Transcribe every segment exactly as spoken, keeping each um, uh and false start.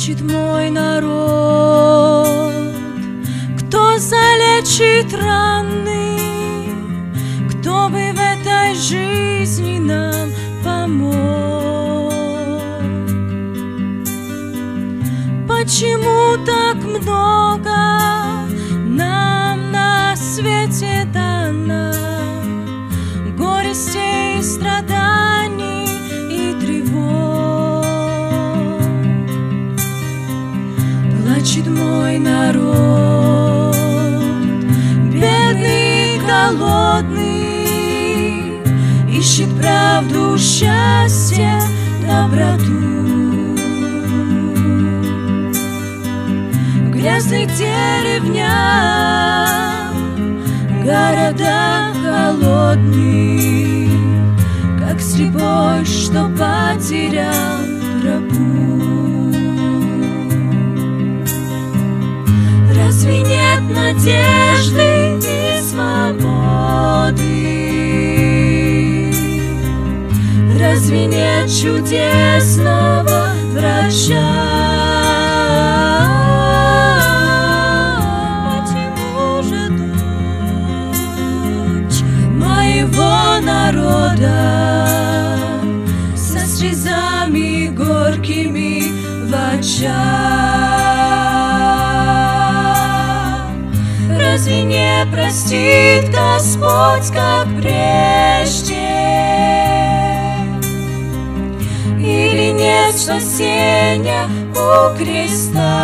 Плачет мой народ, кто залечит раны, кто бы в этой жизни нам помог. Почему так много нам на свете дано горестей, страданий и тревог? Плачет мой народ, бедный, голодный, ищет правду, счастье, доброту. В грязных деревнях, городах холодных, как слепой, что потерял тропу. Разве нет надежды и свободы? Разве нет чудесного врача? Почему же дочь моего народа со слезами горькими в очах? Разве не простит Господь, как прежде? Или нет спасения у креста?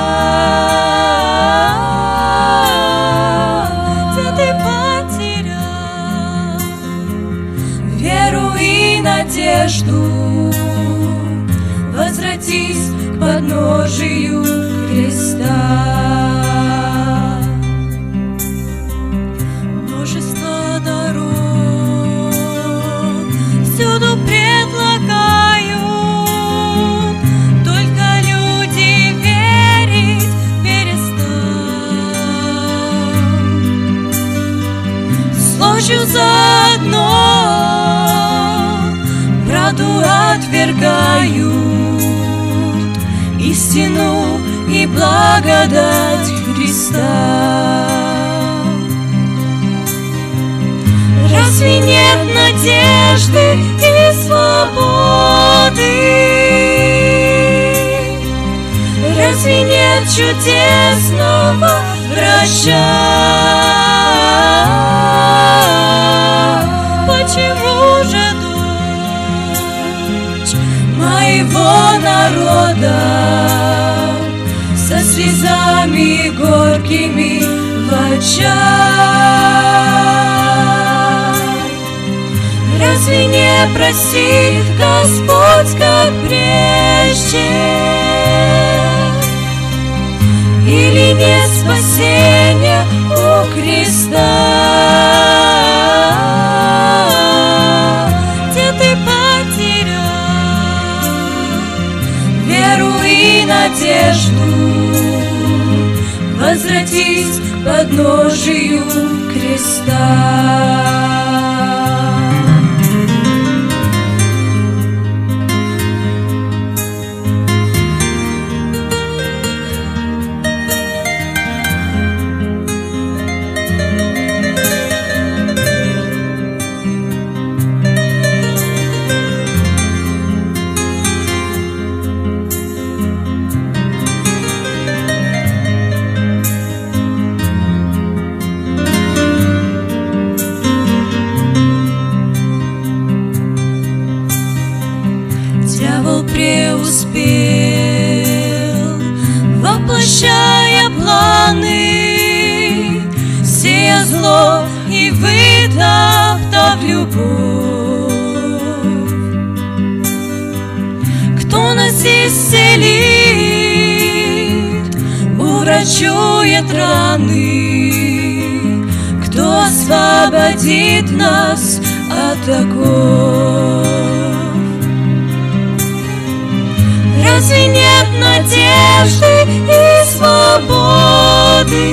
Где ты потерял веру и надежду? Возвратись к подножию креста. Множество дорог всюду предлагают, только люди верить перестали. С ложью заодно правду отвергают, истину и благодать Христа. Разве нет надежды и свободы? Разве нет чудесного врача? Почему же дочь моего народа со слезами горькими в очах? Разве не простит Господь, как прежде? Или нет спасения у креста? Где ты потерял веру и надежду? Возвратись к подножию креста. Дьявол преуспел, воплощая планы, сея зло и вытоптав любовь. Кто нас исцелит, уврачует раны, кто освободит нас от оков? Разве нет надежды и свободы?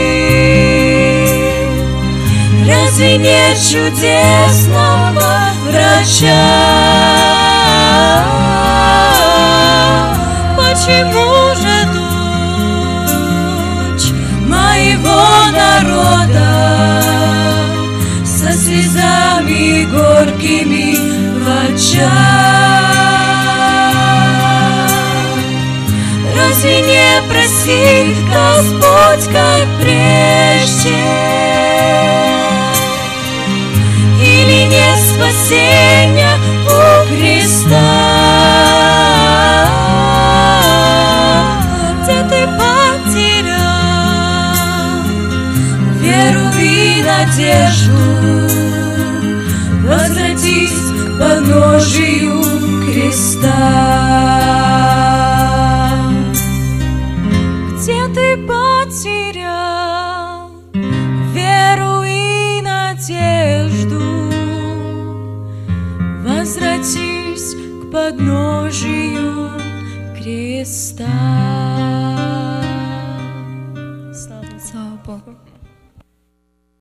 Разве нет чудесного врача? Почему же тебя. Разве не просит Господь, как прежде? Или нет спасения у креста? Где ты потерял веру и надежду? Возвратись к подножию креста. Где ты потерял веру и надежду? Возвратись к подножию креста. Слава Богу.